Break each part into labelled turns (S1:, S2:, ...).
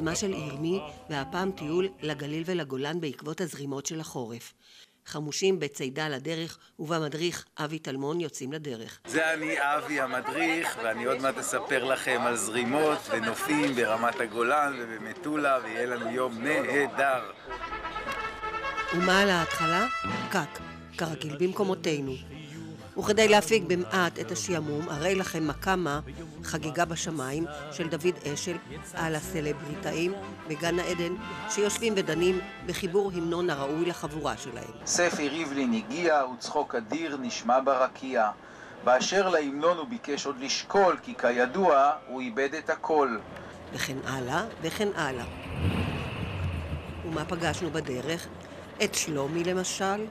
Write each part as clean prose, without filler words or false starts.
S1: יוזמה של ירמי, והפעם טיול לגליל ולגולן בעקבות הזרימות של החורף. חמושים בצידה לדרך ובמדריך אבי תלמון יוצאים לדרך.
S2: זה אני אבי המדריך, ואני עוד מעט אספר לכם על זרימות ונופים ברמת הגולן ובמטולה, ויהיה לנו יום נהדר.
S1: ומה על ההתחלה? פקק, כרגיל במקומותינו. וכדי להפיג במעט את השעמום, הרי לכם מקמה, חגיגה בשמיים של דוד אשל על הסלבריטאים בגן העדן, שיושבים ודנים בחיבור המנון הראוי לחבורה שלהם.
S2: ספי ריבלין הגיע וצחוק אדיר נשמע ברקיע. באשר להמנון הוא ביקש עוד לשקול, כי כידוע הוא איבד את הכל.
S1: וכן הלאה וכן הלאה. ומה פגשנו בדרך? את שלומי למשל?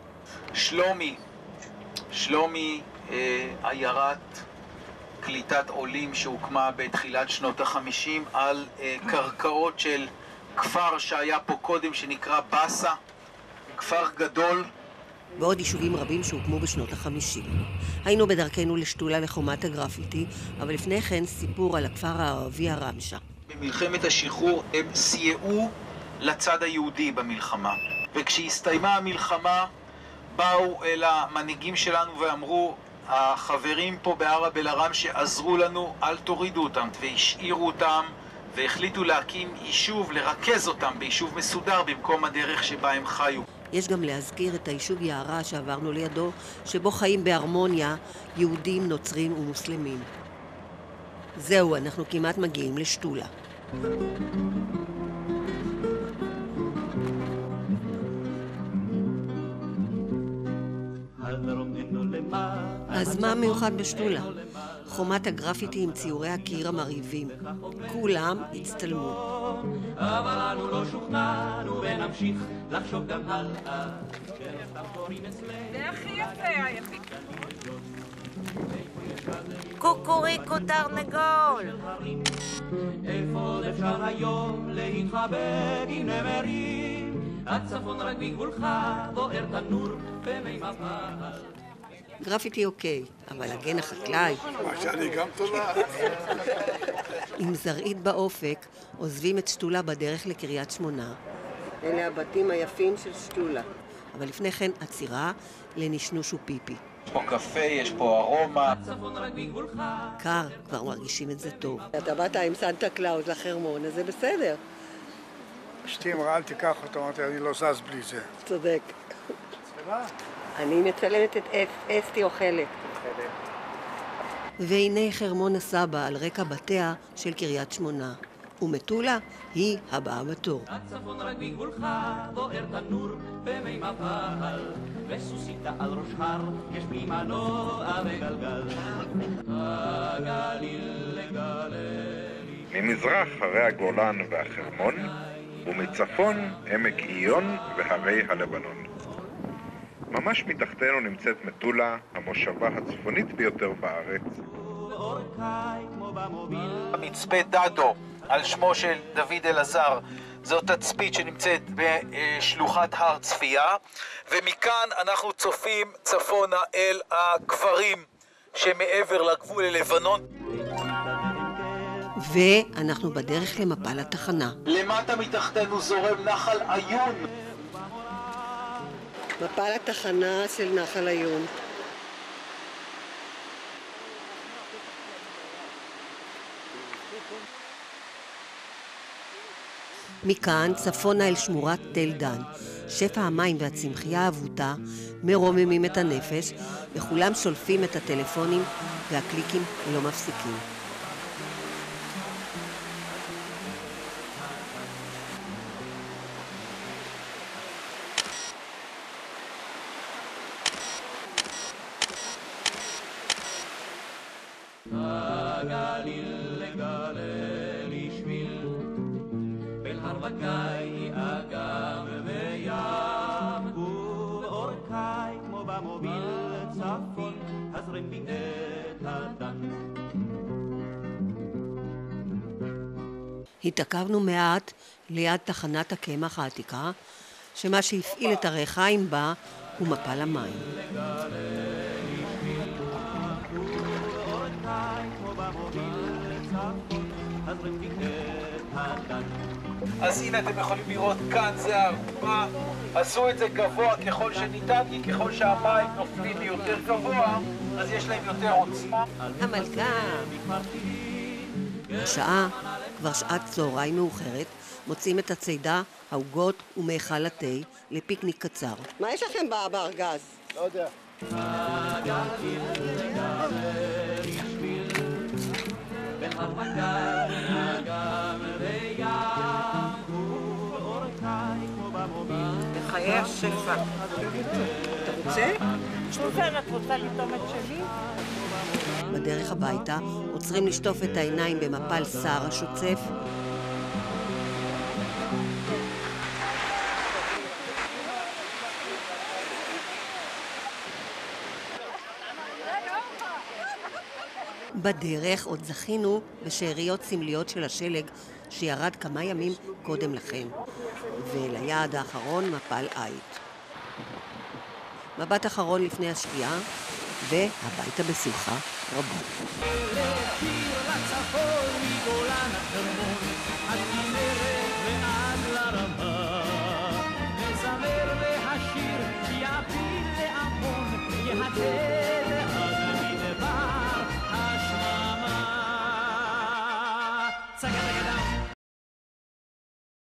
S2: שלומי, עיירת קליטת עולים שהוקמה בתחילת שנות ה-50 על קרקעות של כפר שהיה פה קודם שנקרא בסה, כפר גדול.
S1: ועוד יישובים רבים שהוקמו בשנות ה-50. היינו בדרכנו לשתולה לחומת הגרפיטי, אבל לפני כן סיפור על הכפר הערבי הרמשה.
S2: במלחמת השחרור הם סייעו לצד היהודי במלחמה, וכשהסתיימה המלחמה באו אל המנהיגים שלנו ואמרו, החברים פה בערב אל-ערם שעזרו לנו, אל תורידו אותם, והשאירו אותם והחליטו להקים יישוב, לרכז אותם ביישוב מסודר במקום הדרך שבה הם חיו.
S1: יש גם להזכיר את היישוב יערה שעברנו לידו, שבו חיים בהרמוניה יהודים, נוצרים ומוסלמים. זהו, אנחנו כמעט מגיעים לשתולה. אז מה מיוחד בשתולה? חומת הגרפיטי עם ציורי הקיר המרהיבים. כולם הצטלמו.
S3: אבל אנו לא שוכנענו ונמשיך לחשוב גם הלאה.
S4: זה הכי יפה, היפי.
S5: קוקוריקו תרנגול.
S3: איפה עוד אפשר היום להתחבק עם נמרים? הצפון רק בגבולך בוער תנור במי מפל.
S1: גרפיטי אוקיי, אבל הגן החקלאי.
S6: מה שאני גם תולה.
S1: עם זרעית באופק, עוזבים את שתולה בדרך לקריית שמונה. אלה הבתים היפים של שתולה. אבל לפני כן עצירה לנשנוש ופיפי.
S2: יש פה קפה, יש פה ארומה.
S1: קר, כבר מרגישים את זה טוב. אתה באת עם סנטה קלאוס לחרמון, אז זה בסדר.
S6: אשתי אמרה, אל תיקח אותו, אמרתי, אני לא זז בלי זה.
S1: צודק. אני מצלמת את אסתי אוכלת. והנה חרמון הסבא על רקע בתיה של קריית שמונה. ומטולה היא הבאה בתור.
S3: הצפון רק בגבולך בוער תנור במי מפל, וסוסיתה על ראש הר יש בי מנוע וגלגל. הגליל לגללי.
S7: ממזרח הרי הגולן והחרמון, ומצפון עמק עיון והרי הלבנון. ממש מתחתנו נמצאת מטולה, המושבה הצפונית ביותר בארץ.
S2: מצפה דדו, על שמו של דוד אלעזר, זאת תצפית שנמצאת בשלוחת הר צפייה, ומכאן אנחנו צופים צפונה אל הכפרים שמעבר לגבול ללבנון.
S1: ואנחנו בדרך למפל התחנה.
S2: למטה מתחתנו זורם נחל עיון.
S1: מפל התחנה של נחל עיון. מכאן צפונה אל שמורת תל דן. שפע המים והצמחייה האבותה מרוממים את הנפש, וכולם שולפים את הטלפונים והקליקים לא מפסיקים.
S3: הגליל לגללי שביל בין הר וגיא אגם וים ובאורכי כמו במוביל צפון הזרם בי את הדן.
S1: התעכבנו מעט ליד תחנת הקמח העתיקה, שמה שהפעיל את הריחיים בה הוא מפל המים.
S2: אז הנה אתם יכולים לראות כאן, זה הערובה. עשו את זה גבוה ככל שניתן, כי ככל שהמים נופלים יותר גבוה, אז יש להם יותר עוצמה.
S1: המלכה. השעה, כבר שעת צהריים מאוחרת, מוצאים את הצידה, העוגות ומאכל התה לפיקניק קצר. מה יש לכם בארגז?
S6: לא יודע.
S1: בחיי השפע. אתה רוצה?
S5: שוזן, את רוצה לטום את שלי?
S1: בדרך הביתה עוצרים לשטוף את העיניים במפל שר השוצף. בדרך עוד זכינו בשאריות סמליות של השלג שירד כמה ימים קודם לכן, וליעד האחרון מפל עית. מבט אחרון לפני השקיעה, והביתה בשמחה רבה.
S3: לשיר לצפון מגולן החרמון, הכנרת ועד לרמה, לזמר והשיר יפיל לעמון, יהדר